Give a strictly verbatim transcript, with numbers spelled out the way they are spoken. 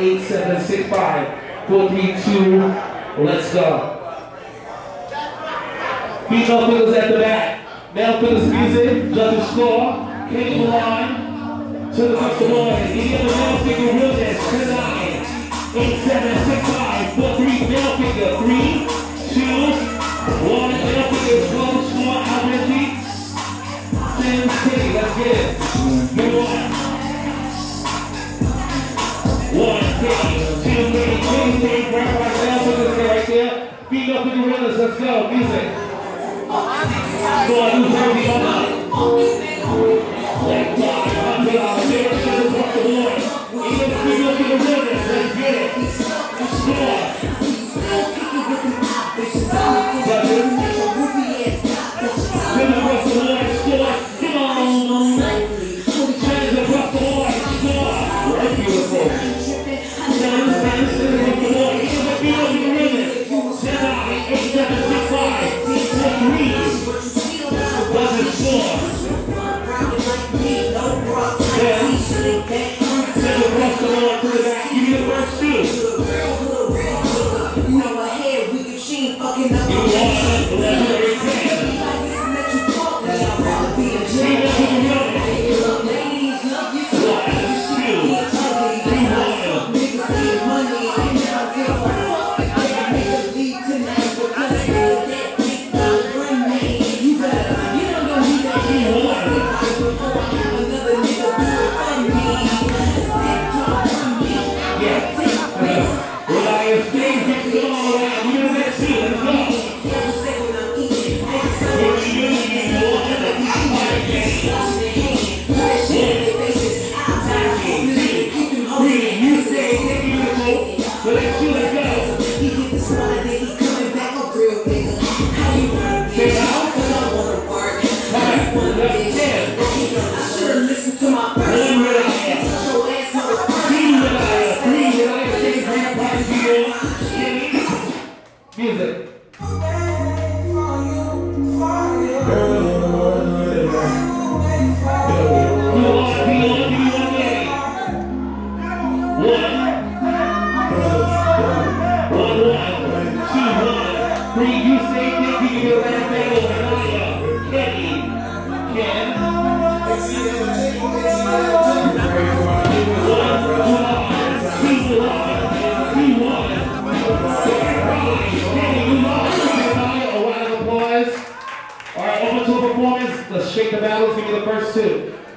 eight seven six five four three two. Let's go. Female fiddles at the back. Male fiddles music. Judges score. King of the line. To the first one. Any other male figure realness tonight. eight seven six five four three. Male figure. three, two, one. Male figure. twelve score. Albert Beats. ten City. Let's get it. Good one. One, three, two, three, three, three, right, right, male figures right there. Female figure realness. Let's go. Music. Go on, who's ready on up? Let's go. Up to our favorite figures off the board. Even the female figure realness. Let's get it. Score. Judges. Women across the board. Score. Come on. Judges across the board. Score. Very beautiful. Judges across the board. Even the female figure realness. Ten, eight, seven, six, five. Three. Doesn't score. Ten. Ten across the board to the back. Give me the first two. You know my head, we can sheen fucking up. You want it? Legendary ten. Music. Let's shake the battles, give me the first two.